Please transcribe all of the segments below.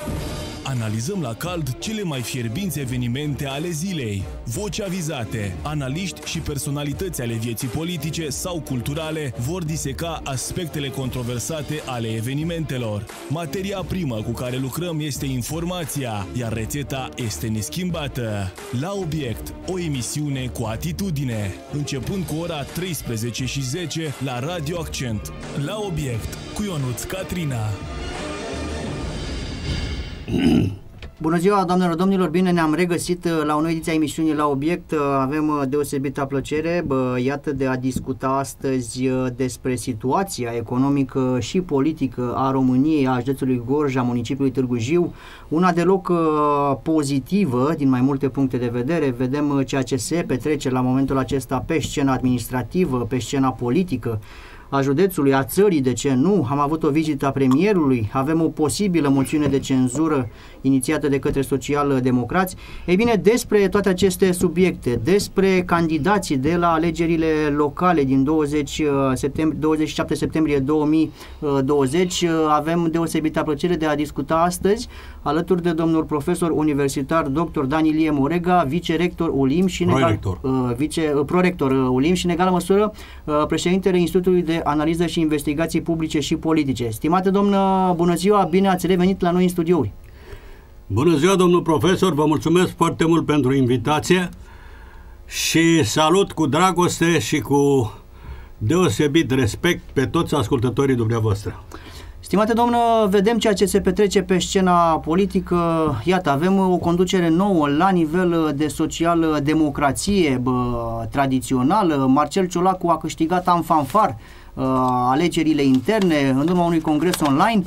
Analizăm la cald cele mai fierbinți evenimente ale zilei. Voci avizate, analiști și personalități ale vieții politice sau culturale vor diseca aspectele controversate ale evenimentelor. Materia primă cu care lucrăm este informația, iar rețeta este neschimbată. La Obiect, o emisiune cu atitudine, începând cu ora 13:10 la Radio Accent. La Obiect, cu Ionuț Catrina. Bună ziua, doamnelor, domnilor, bine ne-am regăsit la o nouă ediție a emisiunii La Obiect. Avem deosebită plăcere, iată, de a discuta astăzi despre situația economică și politică a României, a județului Gorj, a municipiului Târgu Jiu, una deloc pozitivă din mai multe puncte de vedere. Vedem ceea ce se petrece la momentul acesta pe scena administrativă, pe scena politică a județului, a țării, de ce nu? Am avut o vizită a premierului, avem o posibilă moțiune de cenzură inițiată de către social-democrați. Ei bine, despre toate aceste subiecte, despre candidații de la alegerile locale din 27 septembrie 2020, avem deosebită plăcere de a discuta astăzi alături de domnul profesor universitar dr. Dan Ilie Morega, vicerector ULIM și prorector ULIM și în egală măsură președintele Institutului de Analiză și Investigații Publice și Politice. Stimate domnă, bună ziua, bine ați revenit la noi în studiouri. Bună ziua, domnul profesor, vă mulțumesc foarte mult pentru invitație și salut cu dragoste și cu deosebit respect pe toți ascultătorii dumneavoastră. Stimate domnă, vedem ceea ce se petrece pe scena politică. Iată, avem o conducere nouă la nivel de social-democrație tradițională. Marcel Ciolacu a câștigat în fanfar alegerile interne în urma unui congres online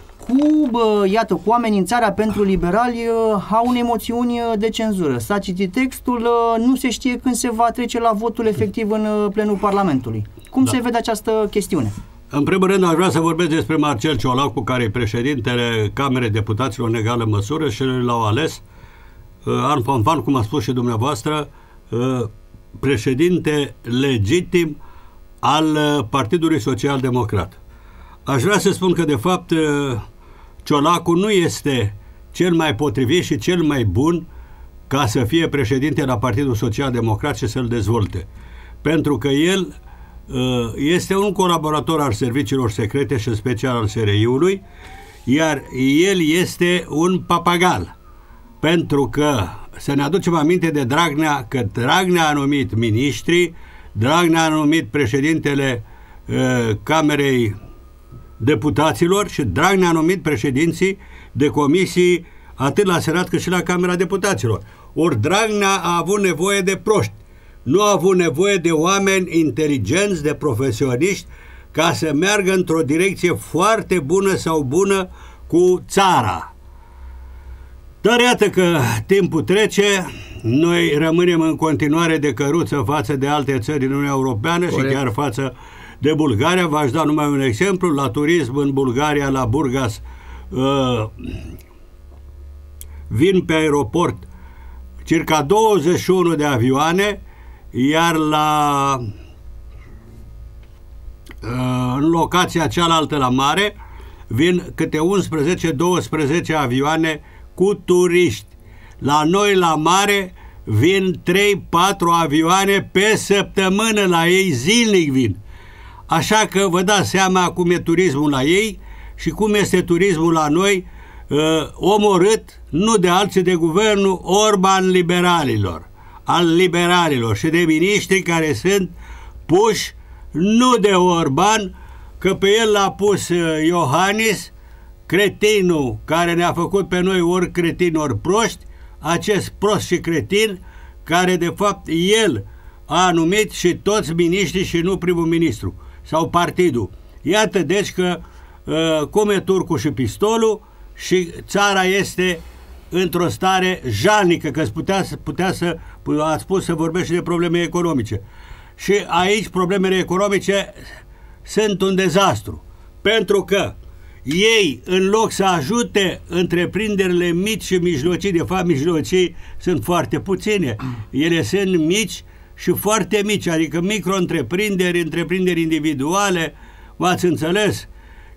cu amenințarea pentru liberali a unei moțiuni de cenzură. S-a citit textul, nu se știe când se va trece la votul efectiv în plenul Parlamentului. Cum se vede această chestiune? În primul rând, aș vrea să vorbesc despre Marcel Ciolacu, care e președintele Camerei Deputaților în egală măsură și l-au ales an fanfan, cum a spus și dumneavoastră, președinte legitim al Partidului Social Democrat. Aș vrea să spun că, de fapt, Ciolacu nu este cel mai potrivit și cel mai bun ca să fie președinte la Partidul Social Democrat și să-l dezvolte. Pentru că el este un colaborator al serviciilor secrete și în special al SRI-ului, iar el este un papagal. Pentru că să ne aducem aminte de Dragnea, că Dragnea a numit miniștri, Dragnea a numit președintele Camerei Deputaților și Dragnea a numit președinții de comisii atât la Senat cât și la Camera Deputaților. Ori Dragnea a avut nevoie de proști, nu a avut nevoie de oameni inteligenți, de profesioniști, ca să meargă într-o direcție foarte bună sau bună cu țara. Dar iată că timpul trece, noi rămânem în continuare de căruță față de alte țări din Uniunea Europeană. Corect. Și chiar față de Bulgaria. V-aș da numai un exemplu. La turism în Bulgaria, la Burgas, vin pe aeroport circa 21 de avioane, iar în locația cealaltă la mare vin câte 11-12 avioane cu turiști. La noi la mare vin 3-4 avioane pe săptămână, la ei zilnic vin. Așa că vă dați seama cum e turismul la ei și cum este turismul la noi, omorât nu de alții, de guvernul Orban al liberalilor și de miniștri care sunt puși nu de Orban, că pe el l-a pus Iohannis, cretinul care ne-a făcut pe noi ori cretini, ori proști, acest prost și cretin care de fapt el a numit și toți miniștrii și nu primul ministru sau partidul. Iată deci că cum e turcul și pistolul și țara este într-o stare jalnică, că ați spus să vorbești de probleme economice. Și aici problemele economice sunt un dezastru, pentru că ei, în loc să ajute întreprinderile mici și mijlocii, de fapt mijlocii sunt foarte puține, ele sunt mici și foarte mici, adică micro-întreprinderi, întreprinderi individuale, v-ați înțeles,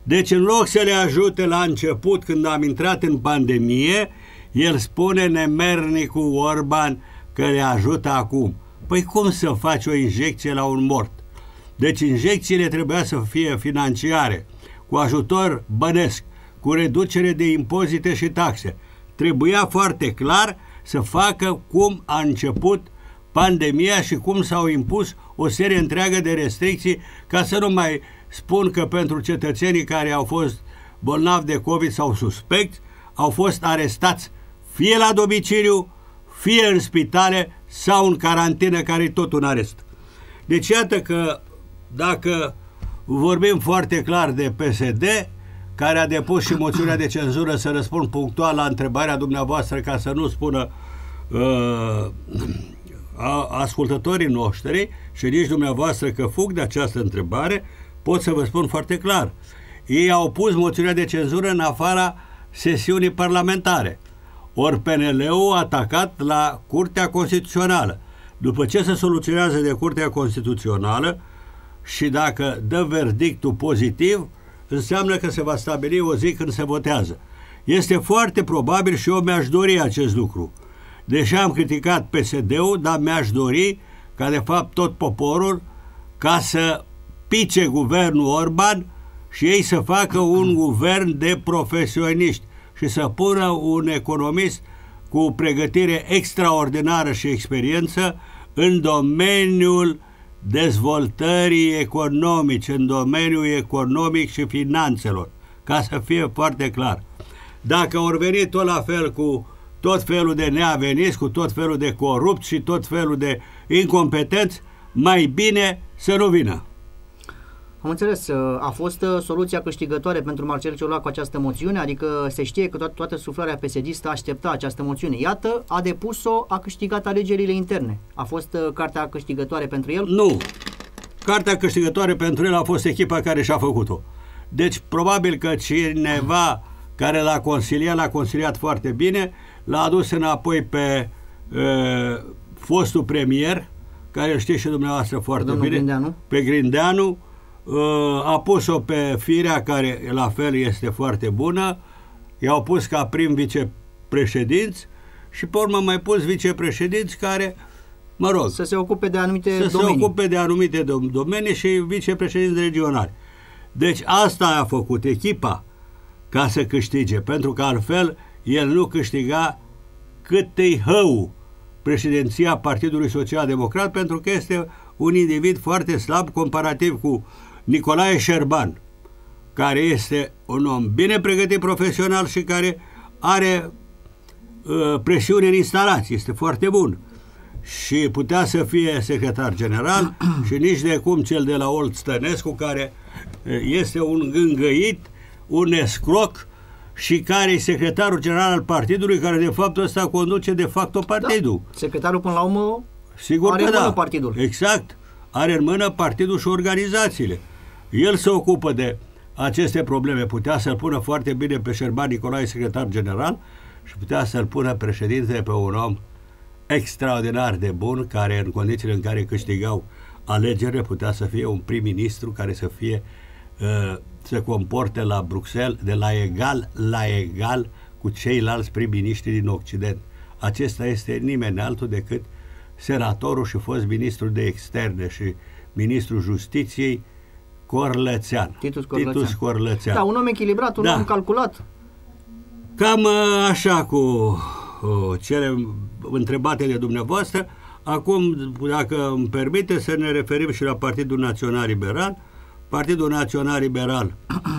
Deci în loc să le ajute la început, când am intrat în pandemie, el spune nemernicul Orban că le ajută acum. Păi cum să faci o injecție la un mort? Deci injecțiile trebuia să fie financiare, cu ajutor bănesc, cu reducere de impozite și taxe. Trebuia foarte clar să facă cum a început pandemia și cum s-au impus o serie întreagă de restricții, ca să nu mai spun că pentru cetățenii care au fost bolnavi de COVID sau suspecți, au fost arestați fie la domiciliu, fie în spitale sau în carantină, care e tot un arest. Deci iată că dacă vorbim foarte clar de PSD, care a depus și moțiunea de cenzură, să răspund punctual la întrebarea dumneavoastră, ca să nu spună ascultătorii noștri și nici dumneavoastră că fug de această întrebare, pot să vă spun foarte clar. Ei au pus moțiunea de cenzură în afara sesiunii parlamentare. Ori PNL-ul a atacat la Curtea Constituțională. După ce se soluționează de Curtea Constituțională și dacă dă verdictul pozitiv, înseamnă că se va stabili o zi când se votează. Este foarte probabil și eu mi-aș dori acest lucru. Deși am criticat PSD-ul, dar mi-aș dori ca de fapt tot poporul ca să pice guvernul Orban și ei să facă un guvern de profesioniști și să pună un economist cu pregătire extraordinară și experiență în domeniul dezvoltării economice, în domeniul economic și finanțelor, ca să fie foarte clar. Dacă au venit tot la fel cu tot felul de neaveniți, cu tot felul de corupți și tot felul de incompetenți, mai bine să nu vină. Am înțeles. A fost soluția câștigătoare pentru Marcel Ciolacu această moțiune, adică se știe că toată suflarea PSD-istă aștepta această moțiune. Iată, a depus-o, a câștigat alegerile interne. A fost cartea câștigătoare pentru el? Nu. Cartea câștigătoare pentru el a fost echipa care și-a făcut-o. Deci, probabil că cineva care l-a consiliat foarte bine, l-a adus înapoi pe fostul premier, care îl știți și dumneavoastră foarte bine, Grindeanu. Pe Grindeanu, a pus-o pe Firea, care la fel este foarte bună, i-au pus ca prim vicepreședinți și pe urmă mai pus vicepreședinți care, mă rog, să se ocupe de anumite domenii. Se ocupe de anumite domenii și vicepreședinți regionali. Deci asta a făcut echipa ca să câștige, pentru că altfel el nu câștiga cât-i hău președinția Partidului Social Democrat, pentru că este un individ foarte slab comparativ cu Nicolae Șerban, care este un om bine pregătit profesional și care are presiune în instalații, este foarte bun și putea să fie secretar general și nici de cum cel de la Olt Stănescu, care este un gângăit, un escroc și care e secretarul general al partidului, care de fapt ăsta conduce de facto partidul. Da. Secretarul până la urmă sigur are că în mână da. partidul. Exact. Are în mână partidul și organizațiile. El se ocupă de aceste probleme. Putea să-l pună foarte bine pe Șerban Nicolae, secretar general, și putea să-l pună președinte pe un om extraordinar de bun, care în condițiile în care câștigau alegerile putea să fie un prim-ministru care să fie se comporte la Bruxelles de la egal cu ceilalți prim-ministri din Occident. Acesta este nimeni altul decât senatorul și fost ministru de externe și ministrul justiției Corlățean. Titus Corlățean. Da, un om echilibrat, un om calculat. Cam așa cu cele întrebate de dumneavoastră. Acum, dacă îmi permite, să ne referim și la Partidul Național Liberal. Partidul Național Liberal,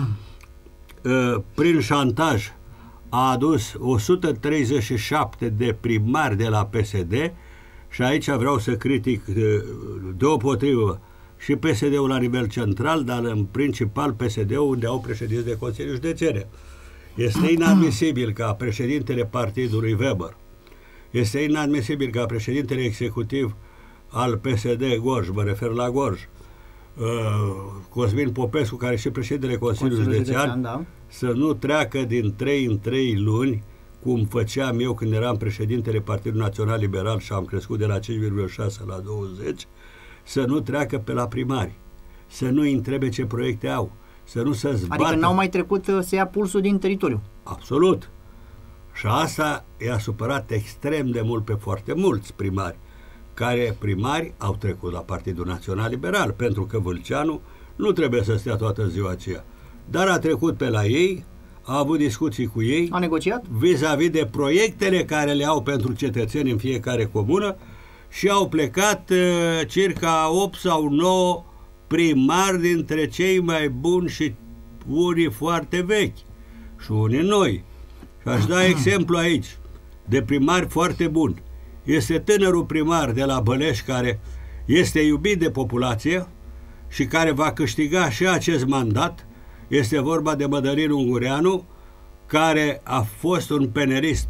prin șantaj, a adus 137 de primari de la PSD și aici vreau să critic deopotrivă și PSD-ul la nivel central, dar în principal PSD-ul, unde au președinți de Consiliu Județene. Este inadmisibil ca președintele partidului Weber, este inadmisibil ca președintele executiv al PSD Gorj, mă refer la Gorj, Cosmin Popescu, care și președintele Consiliului Județean, da, să nu treacă din 3 în 3 luni, cum făceam eu când eram președintele Partidului Național Liberal și am crescut de la 5,6 la 20, să nu treacă pe la primari, să nu întrebe ce proiecte au, să nu se zbată. Adică n-au mai trecut să ia pulsul din teritoriu. Absolut. Și asta i-a supărat extrem de mult pe foarte mulți primari, care primari au trecut la Partidul Național Liberal, pentru că Vâlceanu nu trebuie să stea toată ziua aceea. Dar a trecut pe la ei, a avut discuții cu ei. A negociat? Vis-a-vis de proiectele care le au pentru cetățeni în fiecare comună și au plecat circa 8 sau 9 primari dintre cei mai buni și unii foarte vechi și unii noi. Și aș da exemplu aici de primari foarte buni. Este tânărul primar de la Băleș, care este iubit de populație și care va câștiga și acest mandat. Este vorba de Mădălin Ungureanu, care a fost un PNR-ist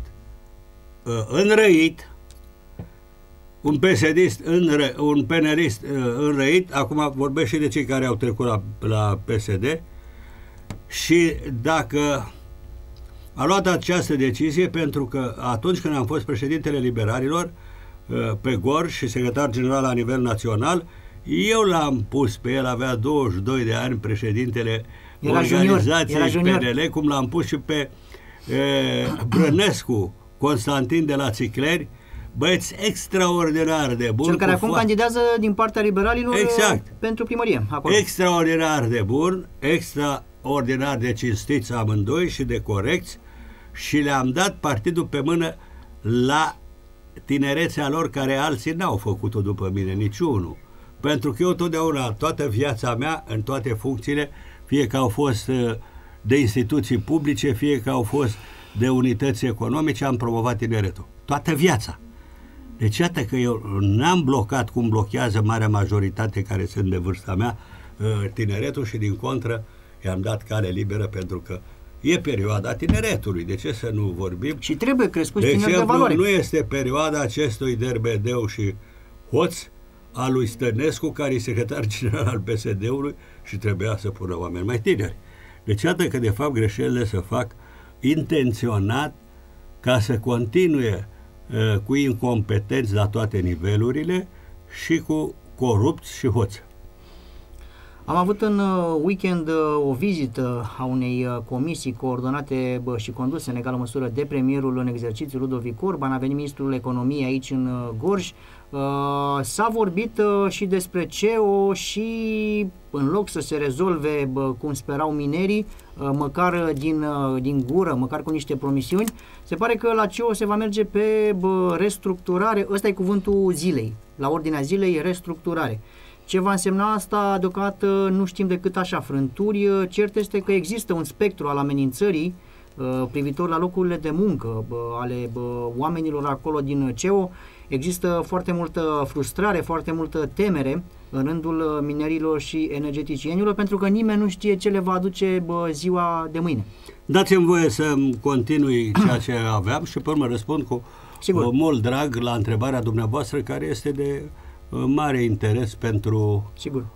înrăit, un PSD-ist un PNR-ist înrăit, acum vorbesc și de cei care au trecut la PSD, și dacă a luat această decizie, pentru că atunci când am fost președintele liberalilor pe Gorj și secretar general la nivel național, eu l-am pus pe el, avea 22 de ani, președintele organizației PNL, cum l-am pus și pe Brănescu Constantin de la Țicleri, băieți extraordinar de bun. Cel care acum candidează din partea liberalilor, exact, pentru primărie. Acolo. Extraordinar de bun, extraordinar de cinstiți amândoi și de corecți, și le-am dat partidul pe mână la tinerețea lor, care alții n-au făcut-o după mine, niciunul. Pentru că eu totdeauna, toată viața mea, în toate funcțiile, fie că au fost de instituții publice, fie că au fost de unități economice, am promovat tineretul. Toată viața. Deci iată că eu n-am blocat cum blochează marea majoritate care sunt de vârsta mea tineretul, și din contră i-am dat cale liberă, pentru că e perioada tineretului. De ce să nu vorbim? Și trebuie crescuți tineri de valoare. Nu este perioada acestui derbedeu și hoț al lui Stănescu, care e secretar general al PSD-ului și trebuia să pună oameni mai tineri. Deci iată că de fapt greșelile se fac intenționat ca să continue cu incompetenți la toate nivelurile și cu corupți și hoți. Am avut în weekend o vizită a unei comisii coordonate și conduse în egală măsură de premierul în exercițiu Ludovic Orban. A venit ministrul economiei aici în Gorj. S-a vorbit și despre CEO și în loc să se rezolve cum sperau minerii, măcar din gură, măcar cu niște promisiuni, se pare că la CEO se va merge pe restructurare. Ăsta e cuvântul zilei. La ordinea zilei, restructurare. Ce va însemna asta, deocamdată nu știm decât așa, frânturi. Cert este că există un spectru al amenințării privitor la locurile de muncă ale oamenilor acolo din CEO. Există foarte multă frustrare, foarte multă temere în rândul minerilor și energeticienilor, pentru că nimeni nu știe ce le va aduce ziua de mâine. Dați-mi voie să continui ceea ce aveam și pe urmă răspund cu mult drag la întrebarea dumneavoastră, care este de mare interes pentru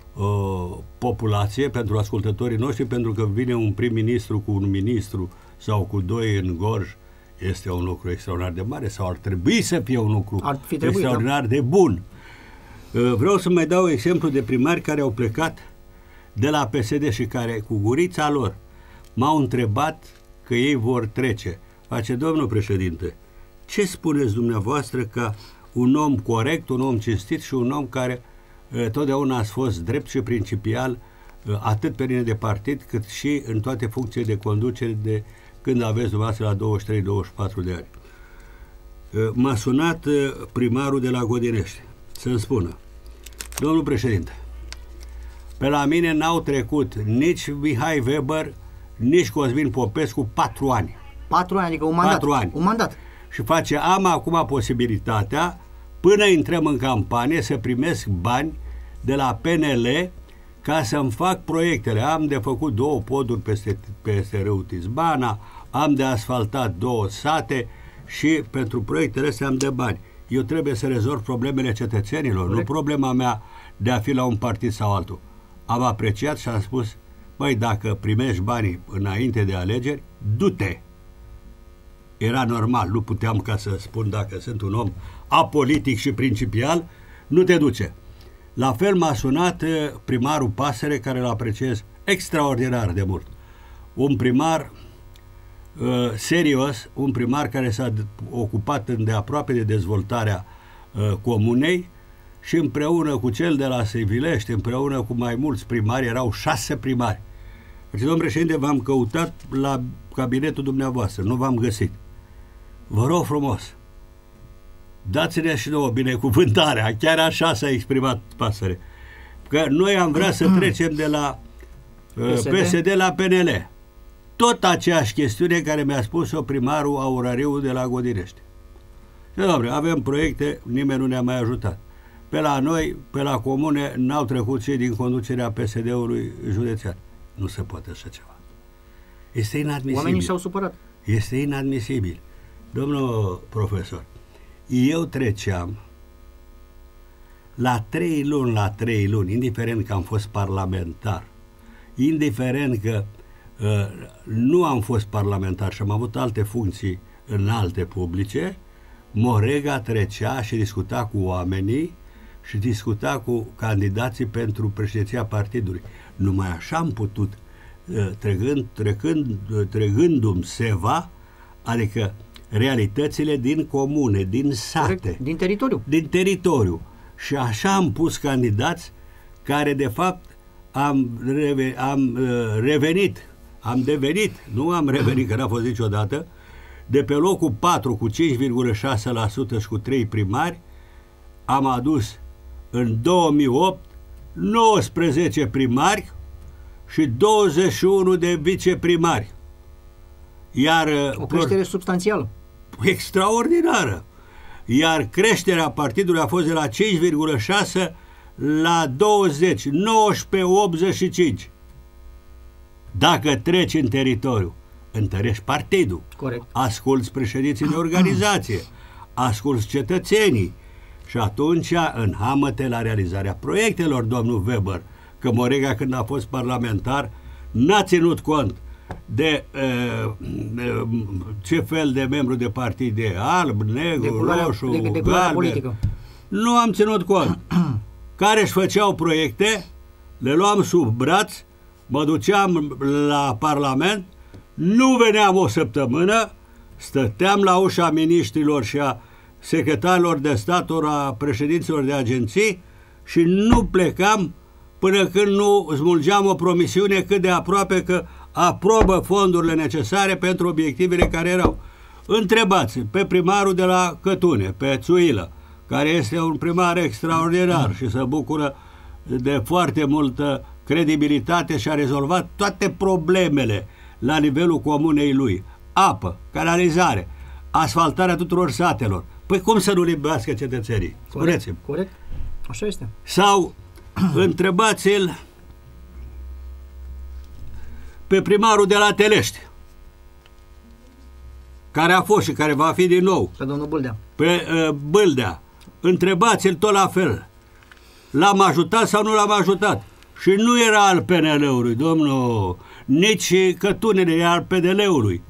populație, pentru ascultătorii noștri, pentru că vine un prim-ministru cu un ministru sau cu doi în Gorj, este un lucru extraordinar de mare, sau ar trebui să fie un lucru extraordinar de bun. Vreau să mai dau exemplu de primari care au plecat de la PSD și care, cu gurița lor, m-au întrebat că ei vor trece. Face, domnul președinte, ce spuneți dumneavoastră ca un om corect, un om cinstit și un om care totdeauna a fost drept și principial, atât pe linie de partid, cât și în toate funcțiile de conducere de când aveți dumneavoastră la 23-24 de ani. M-a sunat primarul de la Godinești să-mi spună: domnul președinte, pe la mine n-au trecut nici Mihai Weber, nici Cosmin Popescu 4 ani. 4 ani, adică un mandat. 4 ani. Un mandat. Și am acum posibilitatea, până intrăm în campanie, să primesc bani de la PNL ca să-mi fac proiectele. Am de făcut 2 poduri peste râul Tizbana, am de asfaltat 2 sate și pentru proiectele astea am de bani. Eu trebuie să rezolv problemele cetățenilor, corect, nu problema mea de a fi la un partid sau altul. Am apreciat și am spus: băi, dacă primești banii înainte de alegeri, du-te! Era normal, nu puteam ca să spun, dacă sunt un om apolitic și principial, nu te duce. La fel m-a sunat primarul Pasăre, care îl apreciez extraordinar de mult. Un primar serios, un primar care s-a ocupat îndeaproape de dezvoltarea comunei și împreună cu cel de la Sevilești, împreună cu mai mulți primari, erau 6 primari. Deci, domnul președinte, v-am căutat la cabinetul dumneavoastră, nu v-am găsit. Vă rog frumos, dați-ne și nouă binecuvântarea, chiar așa s-a exprimat Pasăre, că noi am vrea să trecem de la PSD la PNL. Tot aceeași chestiune care mi-a spus-o primarul Aurariu de la Godinești. Și, doamne, avem proiecte, nimeni nu ne-a mai ajutat. Pe la noi, pe la comune, n-au trecut cei din conducerea PSD-ului județean. Nu se poate așa ceva. Este inadmisibil. Oamenii s-au supărat. Este inadmisibil. Domnul profesor, eu treceam la 3 luni, indiferent că am fost parlamentar, indiferent că nu am fost parlamentar și am avut alte funcții înalte publice, Morega trecea și discuta cu oamenii și discuta cu candidații pentru președinția partidului. Numai așa am putut, trecându-mi seva, adică realitățile din comune, din sate. Corect. Din teritoriu. Din teritoriu. Și așa am pus candidați care, de fapt, am devenit, nu am revenit, că n-a fost niciodată, de pe locul 4 cu 5,6% și cu 3 primari, am adus în 2008 19 primari și 21 de viceprimari. Iar o creștere substanțială. Extraordinară. Iar creșterea partidului a fost de la 5,6 la 20, 19,85. Dacă treci în teritoriu, întărești partidul. Corect. Asculți președinții de organizație, asculți cetățenii și atunci înhamă-te la realizarea proiectelor, domnul Weber, că Morega, când a fost parlamentar, n-a ținut cont de ce fel de membru de partid e, alb, negru, roșu, galben. Nu am ținut cont. Care își făceau proiecte, le luam sub braț, mă duceam la Parlament, nu veneam o săptămână, stăteam la ușa miniștrilor și a secretarilor de stat, ori a președinților de agenții și nu plecam până când nu smulgeam o promisiune cât de aproape că aprobă fondurile necesare pentru obiectivele care erau. Întrebați pe primarul de la Cătune, pe Țuilă, care este un primar extraordinar și se bucură de foarte multă credibilitate și a rezolvat toate problemele la nivelul comunei lui. Apă, canalizare, asfaltarea tuturor satelor. Păi cum să nu libească cetățenii? Spuneți-mi. Corect. Așa este. Sau întrebați-l pe primarul de la Telești, care a fost și care va fi din nou. Pe domnul Bâldea. Pe Bâldea. Întrebați-l tot la fel. L-am ajutat sau nu l-am ajutat? Și nu era al PNL-ului, domnul, nici Cătunele era al PDL-ului.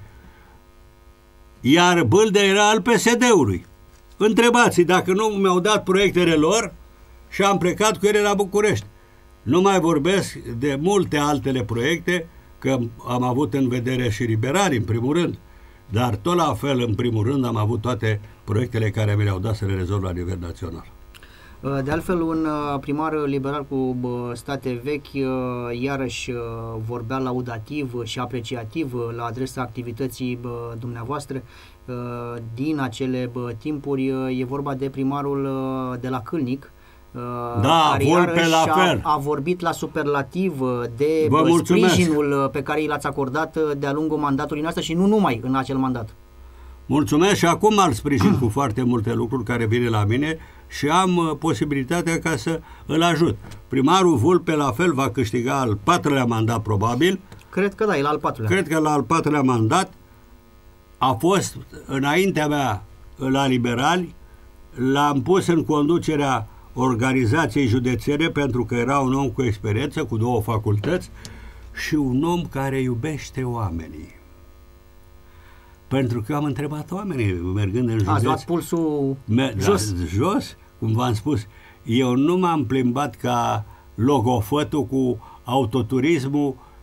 Iar Bâldea era al PSD-ului. Întrebați-i dacă nu mi-au dat proiectele lor și am plecat cu ele la București. Nu mai vorbesc de multe altele proiecte, că am avut în vedere și liberali, în primul rând, dar tot la fel, în primul rând, am avut toate proiectele care mi le-au dat să le rezolv la nivel național. De altfel, un primar liberal cu state vechi iarăși vorbea laudativ și apreciativ la adresa activității dumneavoastră din acele timpuri. E vorba de primarul de la Câlnic, care iarăși a vorbit la superlativ de sprijinul pe care l-ați acordat de-a lungul mandatului noastră și nu numai în acel mandat. Mulțumesc și acum îl sprijin cu foarte multe lucruri care vine la mine și am posibilitatea ca să îl ajut. Primarul Vulpe la fel va câștiga al 4-lea mandat probabil. Cred că da, e la al 4-lea. Cred că la al 4-lea mandat a fost înaintea mea la liberali, l-am pus în conducerea organizației județene pentru că era un om cu experiență, cu 2 facultăți și un om care iubește oamenii. Pentru că am întrebat oamenii mergând în județ. Ați luat pulsul jos? Jos, cum v-am spus. Eu nu m-am plimbat ca logofătul cu autoturismul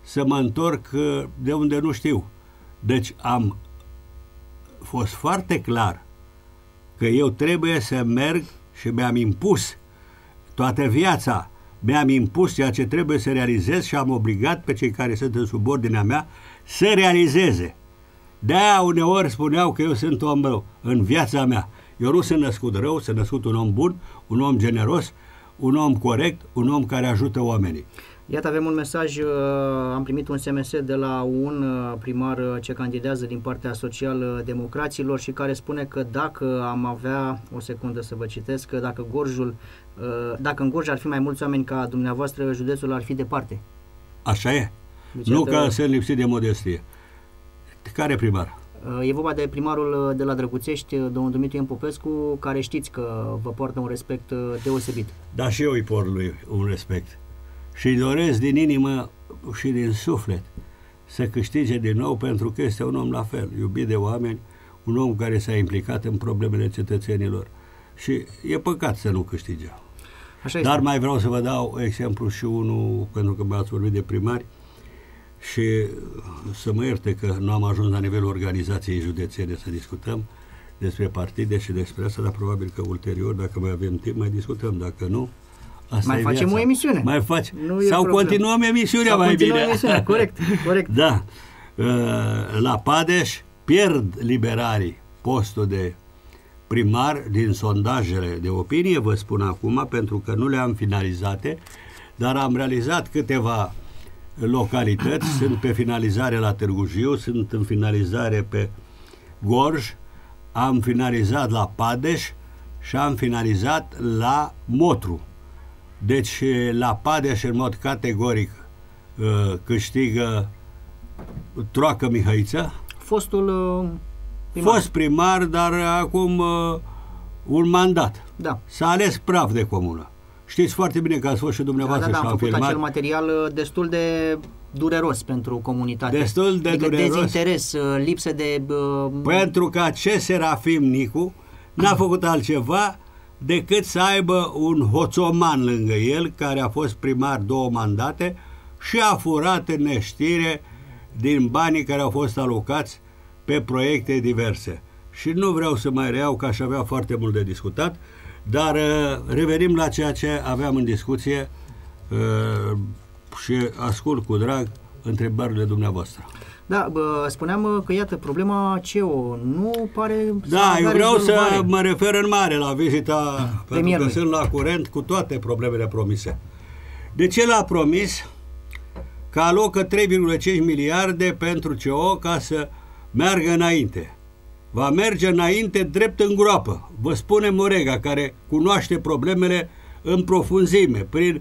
să mă întorc de unde nu știu. Deci am fost foarte clar că eu trebuie să merg și mi-am impus toată viața, mi-am impus ceea ce trebuie să realizez și am obligat pe cei care sunt în subordinea mea să realizeze. De-aia uneori spuneau că eu sunt om rău în viața mea. Eu nu sunt născut rău, sunt născut un om bun, un om generos, un om corect, un om care ajută oamenii. Iată, avem un mesaj, am primit un SMS de la un primar ce candidează din partea social-democraților și care spune că dacă am avea, o secundă să vă citesc, că dacă în Gorj ar fi mai mulți oameni ca dumneavoastră, județul ar fi departe. Așa e. Deci, nu că sunt lipsit de modestie. Care primar? E vorba de primarul de la Drăguțești, domnul Dumitru Ion Popescu, care știți că vă poartă un respect deosebit. Da, și eu îi port lui un respect. Și îi doresc din inimă și din suflet să câștige din nou, pentru că este un om la fel, iubit de oameni, un om care s-a implicat în problemele cetățenilor. Și e păcat să nu câștige. Așa Dar este. mai vreau să vă dau exemplu și unul, pentru că mi-ați vorbit de primari, și să mă ierte că nu am ajuns la nivelul organizației județene să discutăm despre partide și despre asta, dar probabil că ulterior, dacă mai avem timp, mai discutăm. Dacă nu, asta Mai e facem viața. o emisiune. Mai faci. Nu e Sau problemă. continuăm emisiunea Sau mai continuăm bine. emisiunea, corect, corect. Da. La Padeș pierd liberalii postul de primar din sondajele de opinie, vă spun acum, pentru că nu le-am finalizate, dar am realizat câteva localități, sunt pe finalizare la Târgu Jiu, sunt în finalizare pe Gorj, am finalizat la Padeș și am finalizat la Motru. Deci la Padeș în mod categoric câștigă Troacă Mihăiță, Fostul primar. fost primar, dar acum un mandat. Da. S-a ales praf de comună. Știți foarte bine că ați fost și dumneavoastră Da, și am am făcut filmat. acel material destul de dureros pentru comunitate. Destul de adică dureros. dezinteres, lipsă de... Pentru că acest Serafim Nicu n-a făcut altceva decât să aibă un hoțoman lângă el, care a fost primar 2 mandate și a furat în neștire din banii care au fost alocați pe proiecte diverse. Și nu vreau să mai reiau, că aș avea foarte mult de discutat, dar revenim la ceea ce aveam în discuție și ascult cu drag întrebările dumneavoasă. Da, spuneam că, iată, problema CEO nu pare să Da, avea eu vreau rezolvare. să mă refer în mare la vizita, pentru că premierului. sunt la curent cu toate problemele promise. De ce l-a promis că alocă 3,5 miliarde pentru CO ca să meargă înainte? Va merge înainte drept în groapă. Vă spune Morega, care cunoaște problemele în profunzime, prin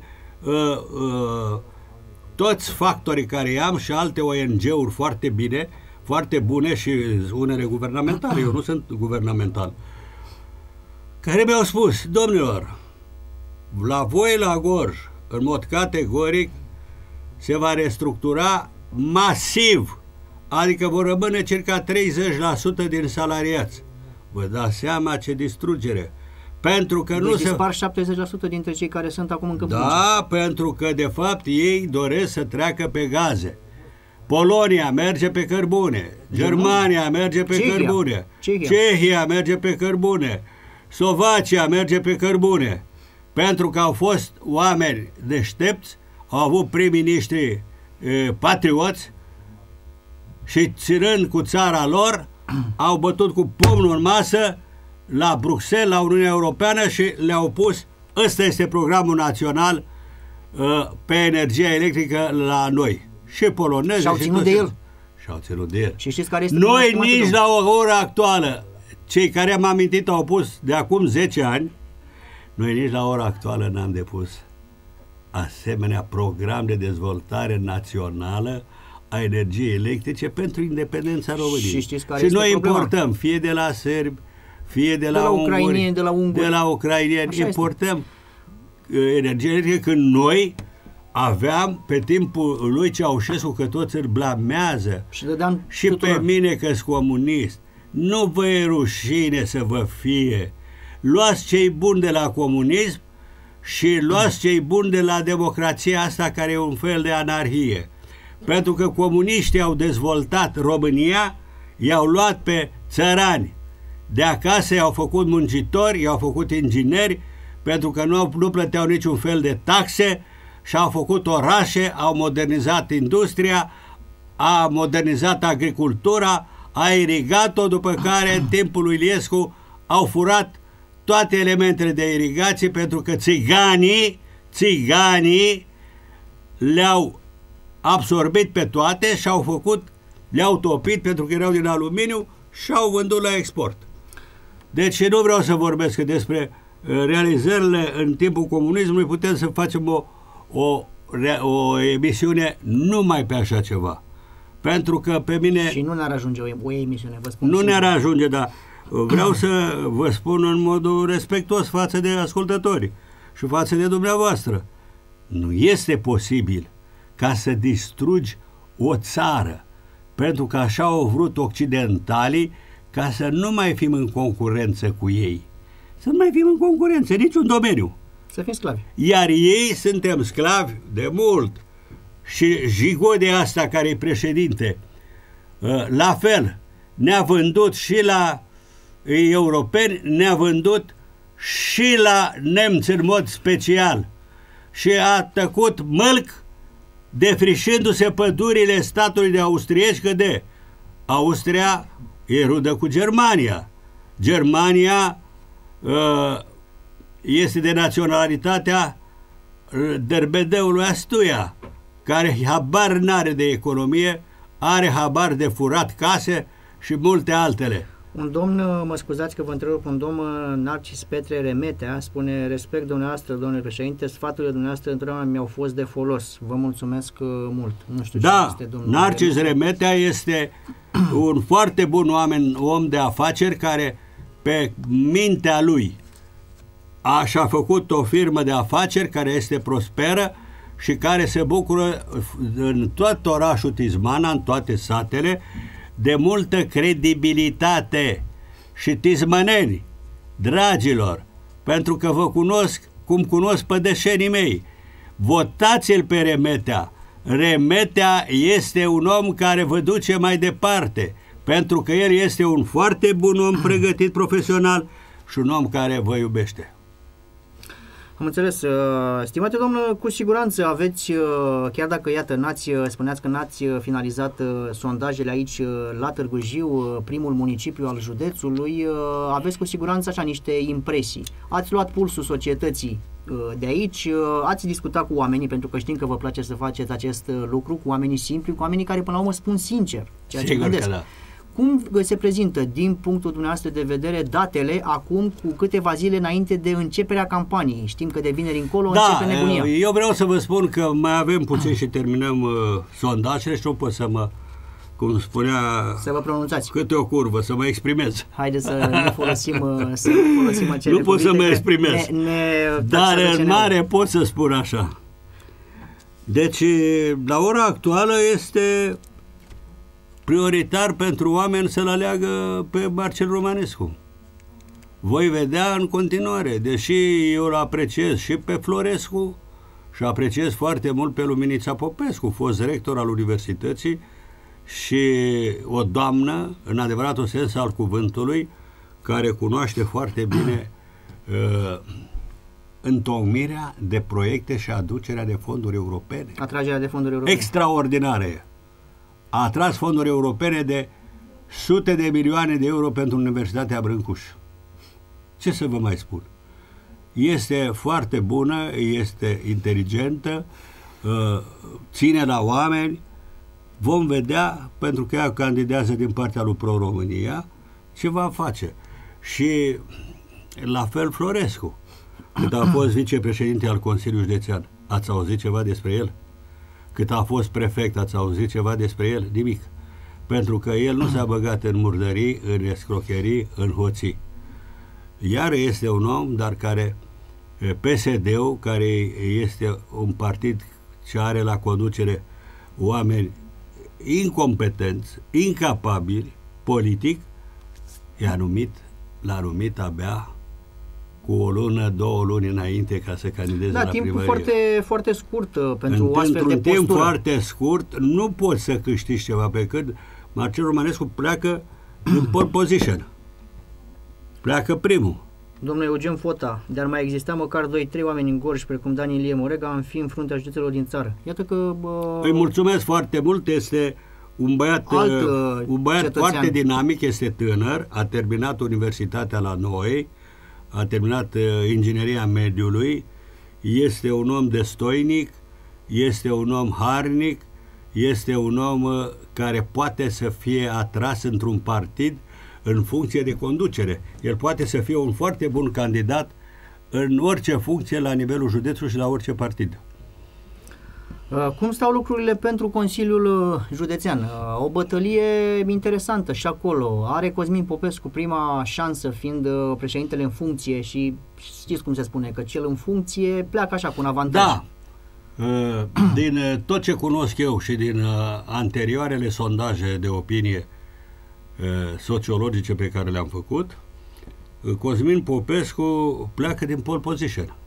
toți factorii care i-am și alte ONG-uri foarte bine, foarte bune și unele guvernamentale, eu nu sunt guvernamental, care mi-au spus: domnilor, la voi la Gorj, în mod categoric, se va restructura masiv, adică vor rămâne circa 30% din salariați. Vă dați seama ce distrugere. Pentru că nu Deci se... dispar 70% dintre cei care sunt acum în câmpul muncii. Da, pentru că de fapt ei doresc să treacă pe gaze. Polonia merge pe cărbune, Germania merge pe cărbune, Cehia merge pe cărbune, Slovacia merge pe cărbune. Pentru că au fost oameni deștepți, au avut prim-ministri patrioți și ținând cu țara lor, au bătut cu pumnul în masă la Bruxelles, la Uniunea Europeană și le-au pus: ăsta este programul național pe energia electrică la noi. Și polonezi. Și-au ținut de el. Și-au ținut de el. Și știți care este Noi problema, nici domnule? la o oră actuală, cei care am amintit au pus de acum 10 ani, noi nici la ora actuală n-am depus asemenea program de dezvoltare națională a energiei electrice pentru independența României. Și știți care și este noi problema? importăm, fie de la sârbi, fie de la ucrainieni, de la ucrainieni, Așa importăm energie electrică, când noi aveam pe timpul lui Ceaușescu, că toți îl blamează, și tuturor. pe mine că-s comunist. Nu vă e rușine să vă fie. Luați cei buni de la comunism și luați cei buni de la democrația asta, care e un fel de anarhie. Pentru că comuniștii au dezvoltat România, i-au luat pe țărani de acasă, i-au făcut muncitori, i-au făcut ingineri, pentru că nu plăteau niciun fel de taxe și au făcut orașe, au modernizat industria, a modernizat agricultura, a irigat-o, după care în timpul lui Iliescu au furat toate elementele de irigație, pentru că țiganii le-au absorbit pe toate și le-au topit pentru că erau din aluminiu și au vândut la export. Deci nu vreau să vorbesc despre realizările în timpul comunismului, putem să facem o emisiune numai pe așa ceva. Pentru că pe mine... Și nu ne-ar ajunge o emisiune, vă spun. Nu ne-ar ajunge, dar vreau să vă spun în modul respectuos față de ascultători și față de dumneavoastră. Nu este posibil ca să distrugi o țară, pentru că așa au vrut occidentalii, ca să nu mai fim în concurență cu ei. Să nu mai fim în concurență, în niciun domeniu. Să fim sclavi. Iar ei suntem sclavi de mult. Și Jigode asta, care e președinte, la fel, ne-a vândut și la europeni, ne-a vândut și la nemți în mod special. Și a tăcut mălc, defrișându-se pădurile statului de austrieci, că de Austria e rudă cu Germania. Germania este de naționalitatea derbedeului Astuia, care habar n-are de economie, are habar de furat case și multe altele. Un domn, mă scuzați că vă întrerup, un domn Narcis Petre Remetea spune: respect dumneavoastră, domnule președinte, sfaturile dumneavoastră întotdeauna mi-au fost de folos. Vă mulțumesc mult. Nu știu ce este domnul Narcis Remetea este un foarte bun om de afaceri, care pe mintea lui și-a făcut o firmă de afaceri care este prosperă și care se bucură în tot orașul Tismana, în toate satele, de multă credibilitate. Și tismăneni, dragilor, pentru că vă cunosc cum cunosc pădășenii mei, votați-l pe Remetea. Remetea este un om care vă duce mai departe, pentru că el este un foarte bun om pregătit profesional și un om care vă iubește. Am înțeles. Stimate domnule, cu siguranță aveți, chiar dacă, iată, spuneați că n-ați finalizat sondajele aici la Târgu Jiu, primul municipiu al județului, aveți cu siguranță așa niște impresii. Ați luat pulsul societății de aici, ați discutat cu oamenii, pentru că știm că vă place să faceți acest lucru, cu oamenii simpli, cu oamenii care până la urmă spun sincer ceea ce gândesc. Da. Cum se prezintă, din punctul dumneavoastră de vedere, datele acum, cu câteva zile înainte de începerea campaniei? Știm că de vineri încolo începe nebunia. Eu vreau să vă spun că mai avem puțin și terminăm sondajele și nu pot să mă, cum spunea, să vă pronunțați. Câte o curvă, să mă exprimez. Haideți să nu folosim acele nu pot să mă exprimez, dar în mare pot să spun așa. Deci, la ora actuală este prioritar pentru oameni să-l aleagă pe Marcel Romanescu. Voi vedea în continuare, deși eu îl apreciez și pe Florescu și apreciez foarte mult pe Luminița Popescu, fost rector al universității și o doamnă, în adevăratul sens al cuvântului, care cunoaște foarte bine întocmirea de proiecte și aducerea de fonduri europene. Atragerea de fonduri europene. Extraordinare. A atras fonduri europene de sute de milioane de euro pentru Universitatea Brâncuș. Ce să vă mai spun? Este foarte bună, este inteligentă, ține la oameni. Vom vedea, pentru că ea candidează din partea lui Pro-România, ce va face. Și la fel Florescu, cât a fost vicepreședinte al Consiliului Județean. Ați auzit ceva despre el? Cât a fost prefect, ați auzit ceva despre el? Nimic. Pentru că el nu s-a băgat în murdării, în escrocherii, în hoții. Iar este un om, dar care, PSD-ul, care este un partid ce are la conducere oameni incompetenți, incapabili, politic, l-a numit abia cu o lună, 2 luni înainte ca să candideze la primărie. Da, timpul foarte, foarte scurt pentru o astfel de postură. Într-un timp foarte scurt nu poți să câștigi ceva, pe cât Marcel Romanescu pleacă în pole position. Pleacă primul. Domnul Eugen Fota, de-ar mai exista măcar 2-3 oameni în Gorj, precum Dan Ilie Morega, am fi în fruntea județelor din țară. Iată că... Îi mulțumesc foarte mult, este un băiat foarte dinamic, este tânăr, a terminat universitatea la noi, a terminat ingineria mediului, este un om destoinic, este un om harnic, este un om care poate să fie atras într-un partid în funcție de conducere. El poate să fie un foarte bun candidat în orice funcție la nivelul județului și la orice partid. Cum stau lucrurile pentru Consiliul Județean? O bătălie interesantă și acolo. Are Cosmin Popescu prima șansă, fiind președintele în funcție, și știți cum se spune, că cel în funcție pleacă așa cu un avantaj. Da. Din tot ce cunosc eu și din anterioarele sondaje de opinie sociologice pe care le-am făcut, Cosmin Popescu pleacă din pole position.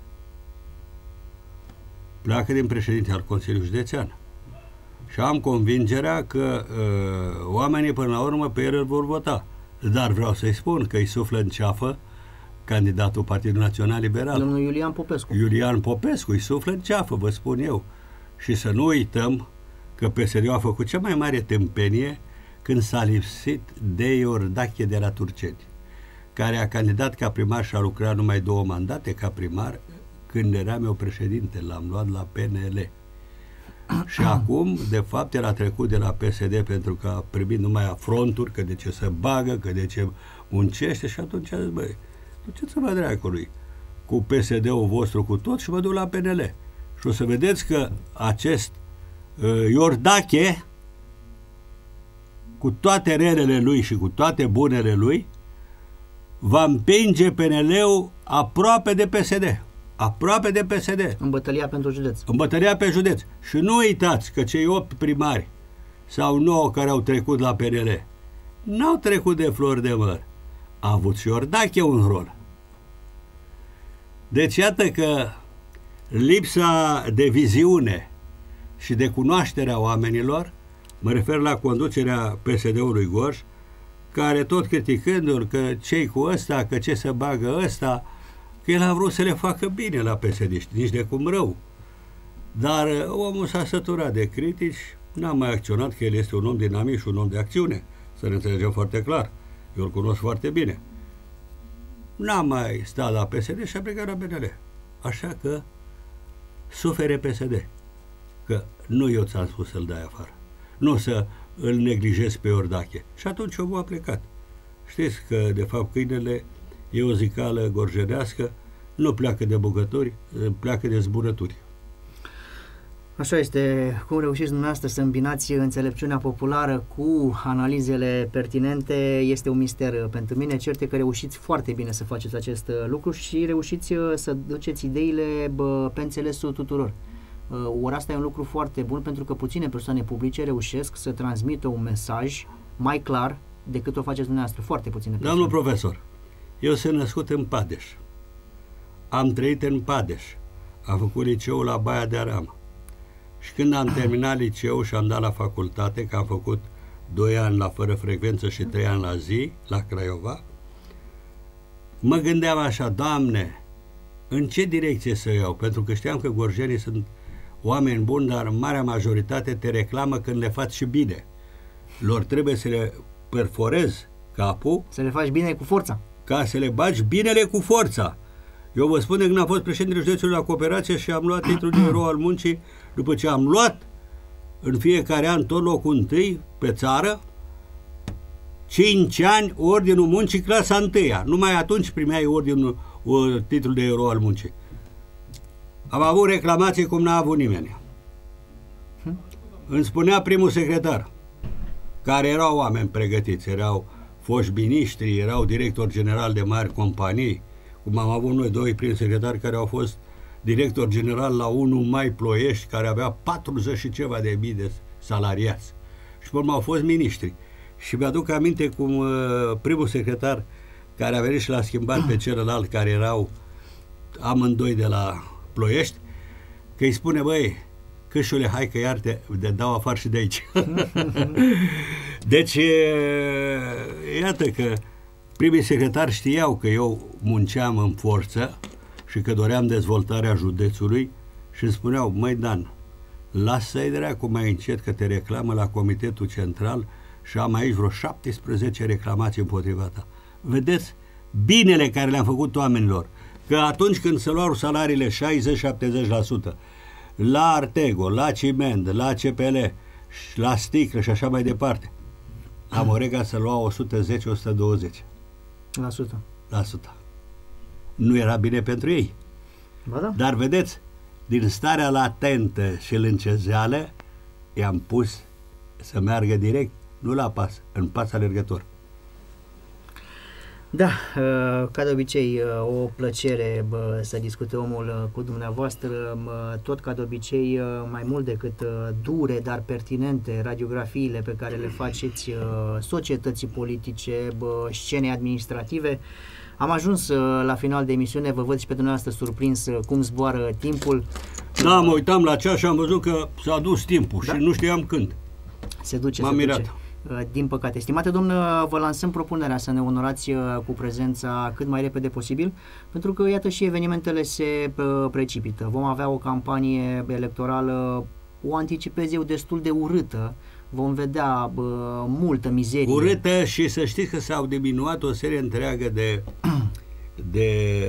Pleacă din președinte al Consiliului Județean. Și am convingerea că oamenii până la urmă pe el îl vor vota. Dar vreau să-i spun că îi suflă în ceafă candidatul Partidului Național Liberal. Domnul Iulian Popescu. Iulian Popescu îi suflă în ceafă, vă spun eu. Și să nu uităm că PSD-ul a făcut cea mai mare tâmpenie când s-a lipsit de Iordache de la Turceni, care a candidat ca primar și a lucrat numai 2 mandate ca primar când eram eu președinte, l-am luat la PNL. Și acum, de fapt, el a trecut de la PSD pentru că a primit numai afronturi, că de ce se bagă, că de ce muncește, și atunci a zis, băi, duceți-vă dracului cu PSD-ul vostru cu tot și mă duc la PNL. Și o să vedeți că acest Iordache, cu toate relele lui și cu toate bunele lui, va împinge PNL-ul aproape de PSD. Aproape de PSD. În bătălia pentru județ. În bătălia pe județ. Și nu uitați că cei 8 primari sau 9 care au trecut la PNL n-au trecut de flori de măr. A avut și Iordache un rol. Deci iată că lipsa de viziune și de cunoașterea oamenilor, mă refer la conducerea PSD-ului Gorj, care tot criticându-l că cei cu ăsta, că ce să bagă ăsta, că el a vrut să le facă bine la PSD-ști, nici de cum rău. Dar omul s-a săturat de critici, n-a mai acționat, că el este un om dinamic și un om de acțiune, să ne înțelegem foarte clar. Eu îl cunosc foarte bine. N-a mai stat la PSD și a plecat la PNL. Așa că sufere PSD. Că nu eu ți-am spus să-l dai afară. Nu să îl neglijezi pe Iordache. Și atunci omul a plecat. Știți că, de fapt, câinele e o zicală gorjenească, nu pleacă de bogători, pleacă de zburături. Așa este. Cum reușiți dumneavoastră să îmbinați înțelepciunea populară cu analizele pertinente este un mister pentru mine. Cert e că reușiți foarte bine să faceți acest lucru și reușiți să duceți ideile pe înțelesul tuturor. Ori asta e un lucru foarte bun, pentru că puține persoane publice reușesc să transmită un mesaj mai clar decât o faceți dumneavoastră. Foarte puține persoane. Domnul profesor, eu sunt născut în Padeș. Am trăit în Padeș. Am făcut liceul la Baia de Aram. Și când am terminat liceul și am dat la facultate, că am făcut 2 ani la fără frecvență și 3 ani la zi, la Craiova, mă gândeam așa, Doamne, în ce direcție să iau? Pentru că știam că gorjenii sunt oameni buni, dar în marea majoritate te reclamă când le faci și bine. Lor trebuie să le perforezi capul. Să le faci bine cu forța. Ca să le bagi binele cu forța. Eu vă spun că când am fost președintele județului la Cooperație și am luat titlul de erou al muncii, după ce am luat în fiecare an tot locul 1 pe țară, 5 ani ordinul muncii clasa 1-a. Numai atunci primeai titlul de erou al muncii. Am avut reclamații cum n-a avut nimeni. Îmi spunea primul secretar, care erau oameni pregătiți, erau foști miniștri, erau directori generali de mari companii, cum am avut noi 2 prim secretari care au fost director general la 1 Mai Ploiești, care avea 40 și ceva de mii de salariați. Și pe urmă au fost miniștri. Și mi-aduc aminte cum primul secretar care a venit și l-a schimbat pe celălalt, care erau amândoi de la Ploiești, că îi spune, băi, Câșule, hai că iar te dau afară și de aici. Deci, iată că primii secretari știau că eu munceam în forță și că doream dezvoltarea județului și îmi spuneau, măi Dan, lasă-i dracu mai încet că te reclamă la Comitetul Central și am aici vreo 17 reclamații împotriva ta. Vedeți binele care le-am făcut oamenilor, că atunci când se luau salariile 60-70%, la Artego, la Ciment, la CPL, la Sticlă și așa mai departe, la Morega se lua 110-120%. Nu era bine pentru ei. Ba da. Dar vedeți, din starea latentă și lâncezeală, i-am pus să meargă direct, nu la pas, în pas alergător. Da, ca de obicei, o plăcere să discute omul cu dumneavoastră, tot ca de obicei, mai mult decât dure, dar pertinente radiografiile pe care le faceți societății politice, scenei administrative. Am ajuns la final de emisiune, vă văd și pe dumneavoastră surprins cum zboară timpul. Da, mă uitam la ceas și am văzut că s-a dus timpul, da? Și nu știam când. Se duce, M-am mirat. Din păcate. Stimate domn, vă lansăm propunerea să ne onorați cu prezența cât mai repede posibil, pentru că, iată, și evenimentele se precipită. Vom avea o campanie electorală, o anticipez eu, destul de urâtă. Vom vedea multă mizerie. Urâtă și să știți că s-au diminuat o serie întreagă de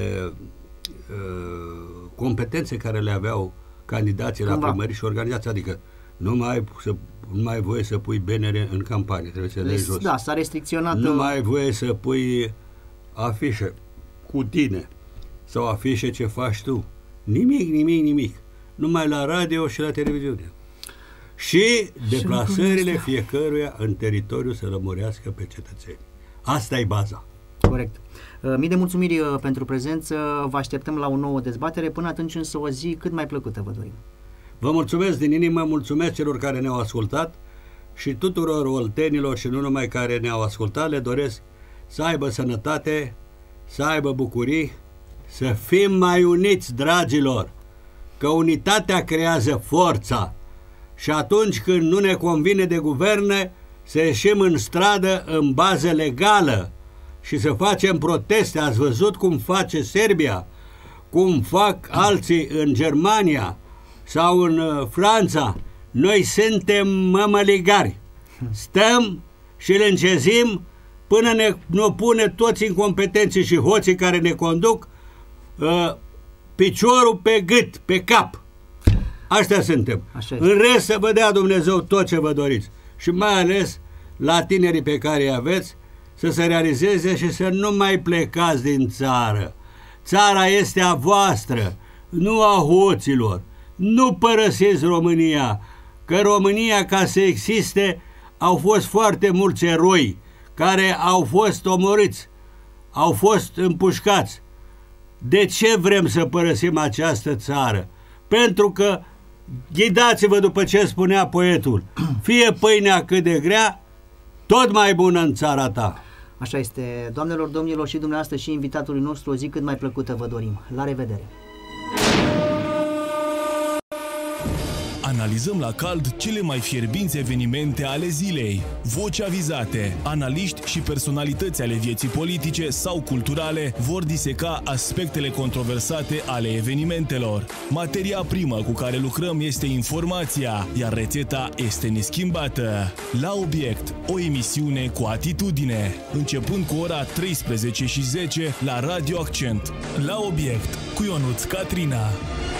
competențe care le aveau candidații la primării și organizații, adică nu mai ai voie să pui BNR în campanie, trebuie să le dai jos. Da, s-a restricționat. Nu mai ai voie să pui afișe cu tine sau afișe ce faci tu. Nimic. Numai la radio și la televiziune. Și deplasările fiecăruia în teritoriu să lămurească pe cetățeni. Asta e baza. Corect. Mii de mulțumiri pentru prezență, vă așteptăm la o nouă dezbatere, până atunci însă o zi cât mai plăcută vă dorim. Vă mulțumesc din inimă, mulțumesc celor care ne-au ascultat și tuturor oltenilor și nu numai care ne-au ascultat, le doresc să aibă sănătate, să aibă bucurii, să fim mai uniți, dragilor, că unitatea creează forța și atunci când nu ne convine de guverne, să ieșim în stradă în bază legală și să facem proteste. Ați văzut cum face Serbia, cum fac alții în Germania sau în Franța. Noi suntem mămăligari. Stăm și îl încezim până ne pune toți incompetenții și hoții care ne conduc piciorul pe gât, pe cap. Așa suntem. În rest să vă dea Dumnezeu tot ce vă doriți. Și mai ales la tinerii pe care îi aveți, să se realizeze și să nu mai plecați din țară. Țara este a voastră, nu a hoților. Nu părăsiți România, că România, ca să existe, au fost foarte mulți eroi care au fost omorâți, au fost împușcați. De ce vrem să părăsim această țară? Pentru că, ghidați-vă după ce spunea poetul, fie pâinea cât de grea, tot mai bună în țara ta. Așa este. Doamnelor, domnilor și dumneavoastră și invitatului nostru, o zi cât mai plăcută vă dorim. La revedere! Analizăm la cald cele mai fierbinți evenimente ale zilei. Voci avizate, analiști și personalități ale vieții politice sau culturale vor diseca aspectele controversate ale evenimentelor. Materia primă cu care lucrăm este informația, iar rețeta este neschimbată. La Obiect, o emisiune cu atitudine, începând cu ora 13:10 la Radio Accent. La Obiect, cu Ionuț Catrina.